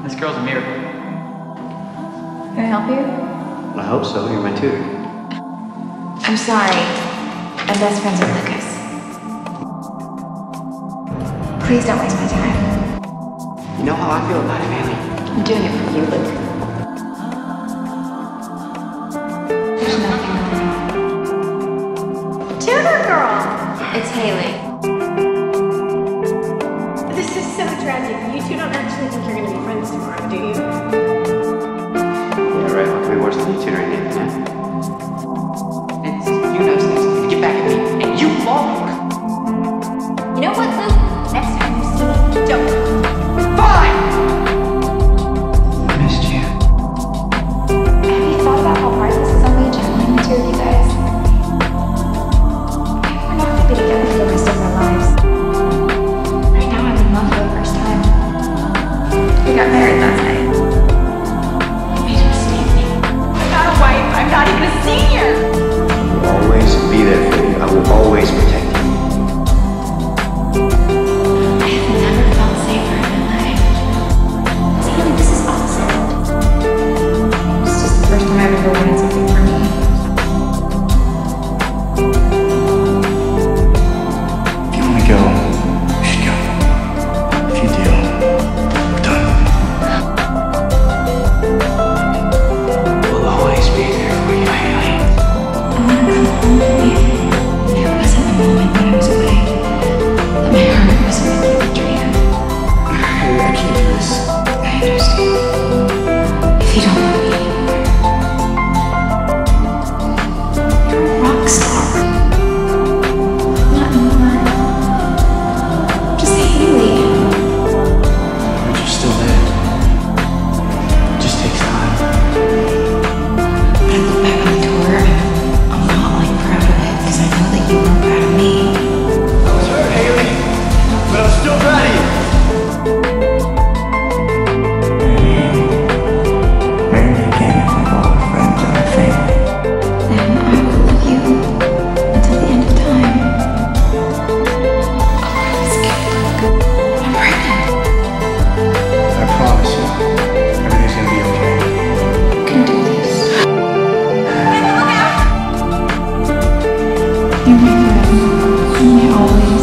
This girl's a miracle. Can I help you? I hope so. You're my tutor. I'm sorry. I'm best friends with Lucas. Please don't waste my time. You know how I feel about it, Haley. I'm doing it for you, Luke. There's nothing wrong. Tutor girl! It's Haley. This is so tragic. You two don't actually think you're gonna be friends tomorrow, do you? Yeah, right. What could be worse than you tutoring Nathan, huh? It's, you know, things to get back at me, and you balk. You know what, Luke? Next time you see me, don't. Fine! I missed you. Have you thought about how hard this is on me, juggling the two of you guys? We're not gonna be together for the rest of our lives. Right now, I'm in love for the first time. We got married last night. I made a mistake. I'm not a wife. I'm not even a senior. I will always be there for you. I will always protect you. I have never felt safer in my life. Haley, this is awesome. It's just the first time I've ever wanted something for me. If you want to go, you should go. If you do, we're done. We'll always be there for you, Haley. I want to come home with you. There wasn't a moment when I was away that my heart wasn't with you, Adrian. Haley, I can't do this. I understand. If you don't love me anymore. You're a rock star. Not anymore. Just Haley. But you're still there. It just takes time. But I look back on the tour and I'm not like proud of it because I know that you weren't proud of me. I was hurt, Haley, but I'm still proud of you. Marry me again if we're all our friends and our family. Then I will love you until the end of time. Oh, I'm scared. I'm pregnant. I promise you, everything's gonna be okay. You can do this. You're my friend. You're my always.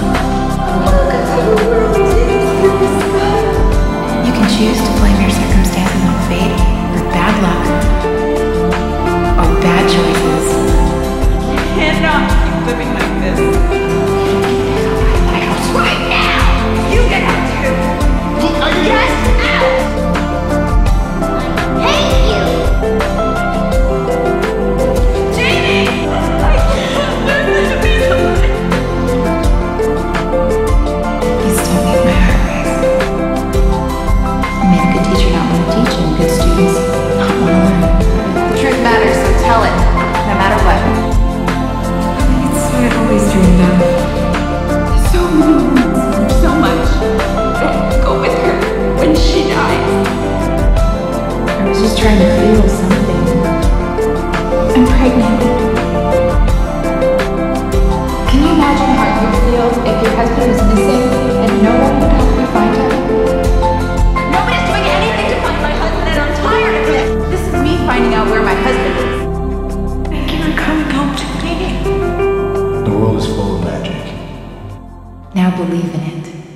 You can choose to blame your circumstances on fate or bad luck or bad choices. Cannot keep living like this. My house right now. You get out too. Get out! I hate you! Jamie! I can't live this piece of life. You still make my heart race. You made a good teacher not want to teach and good students not want to learn. The truth matters, so tell it, no matter what. It's what I've always dreamed of. So many things. There's so much. Don't go with her when she dies. I was just trying to feel something. I'm pregnant. Can you imagine how you'd feel if your husband was missing and no one would help you find him? Nobody's doing anything to find my husband, and I'm tired of it. This is me finding out where my husband is. Thank you for coming home to me. The world is full of magic. Now believe in it.